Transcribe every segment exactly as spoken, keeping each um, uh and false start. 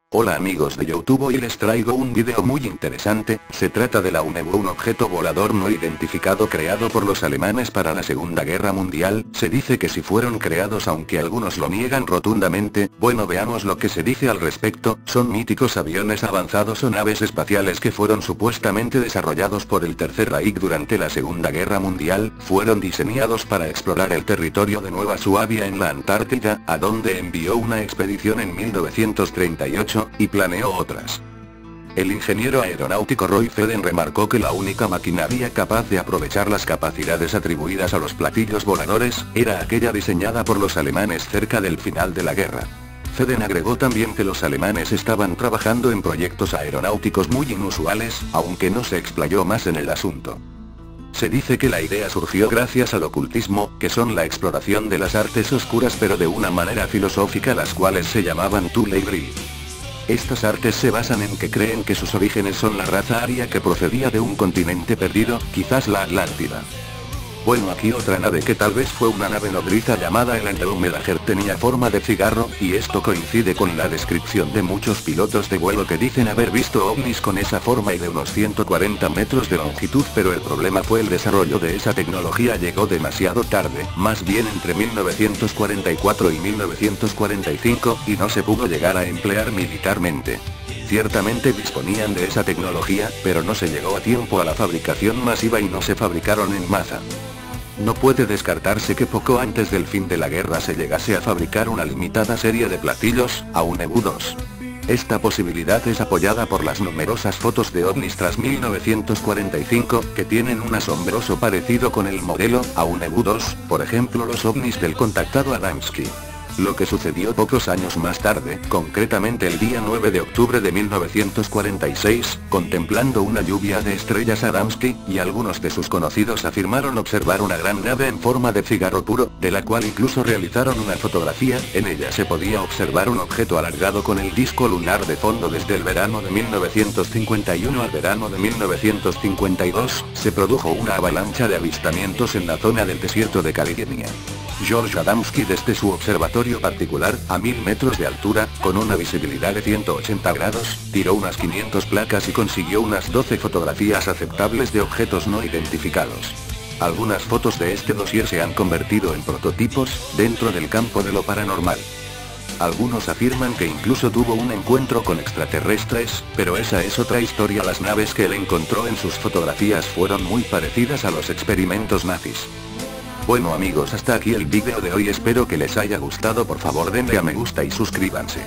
Hola amigos de YouTube, hoy les traigo un video muy interesante. Se trata de la U N E V, un objeto volador no identificado creado por los alemanes para la Segunda Guerra Mundial. Se dice que si fueron creados, aunque algunos lo niegan rotundamente. Bueno, veamos lo que se dice al respecto. Son míticos aviones avanzados o naves espaciales que fueron supuestamente desarrollados por el Tercer Reich durante la Segunda Guerra Mundial. Fueron diseñados para explorar el territorio de Nueva Suabia en la Antártida, a donde envió una expedición en mil novecientos treinta y ocho. Y planeó otras. El ingeniero aeronáutico Roy Fedden remarcó que la única maquinaria capaz de aprovechar las capacidades atribuidas a los platillos voladores, era aquella diseñada por los alemanes cerca del final de la guerra. Fedden agregó también que los alemanes estaban trabajando en proyectos aeronáuticos muy inusuales, aunque no se explayó más en el asunto. Se dice que la idea surgió gracias al ocultismo, que son la exploración de las artes oscuras pero de una manera filosófica, las cuales se llamaban Thule-Bri. Estas artes se basan en que creen que sus orígenes son la raza aria que procedía de un continente perdido, quizás la Atlántida. Bueno, aquí otra nave que tal vez fue una nave nodriza llamada el Andromeda, tenía forma de cigarro, y esto coincide con la descripción de muchos pilotos de vuelo que dicen haber visto ovnis con esa forma y de unos ciento cuarenta metros de longitud, pero el problema fue el desarrollo de esa tecnología llegó demasiado tarde, más bien entre mil novecientos cuarenta y cuatro y mil novecientos cuarenta y cinco, y no se pudo llegar a emplear militarmente. Ciertamente disponían de esa tecnología, pero no se llegó a tiempo a la fabricación masiva y no se fabricaron en masa. No puede descartarse que poco antes del fin de la guerra se llegase a fabricar una limitada serie de platillos, A U N E V dos. Esta posibilidad es apoyada por las numerosas fotos de ovnis tras mil novecientos cuarenta y cinco, que tienen un asombroso parecido con el modelo A U N E V dos, por ejemplo los ovnis del contactado Adamski. Lo que sucedió pocos años más tarde, concretamente el día nueve de octubre de mil novecientos cuarenta y seis, contemplando una lluvia de estrellas, Adamski y algunos de sus conocidos afirmaron observar una gran nave en forma de cigarro puro, de la cual incluso realizaron una fotografía. En ella se podía observar un objeto alargado con el disco lunar de fondo. Desde el verano de mil novecientos cincuenta y uno al verano de mil novecientos cincuenta y dos, se produjo una avalancha de avistamientos en la zona del desierto de California. George Adamski, desde su observatorio particular, a mil metros de altura, con una visibilidad de ciento ochenta grados, tiró unas quinientas placas y consiguió unas doce fotografías aceptables de objetos no identificados. Algunas fotos de este dossier se han convertido en prototipos, dentro del campo de lo paranormal. Algunos afirman que incluso tuvo un encuentro con extraterrestres, pero esa es otra historia. Las naves que él encontró en sus fotografías fueron muy parecidas a los experimentos nazis. Bueno amigos, hasta aquí el vídeo de hoy, espero que les haya gustado. Por favor denle a me gusta y suscríbanse.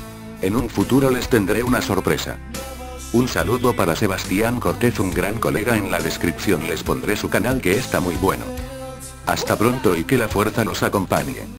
En un futuro les tendré una sorpresa. Un saludo para Sebastián Cortez, un gran colega. En la descripción les pondré su canal, que está muy bueno. Hasta pronto y que la fuerza los acompañe.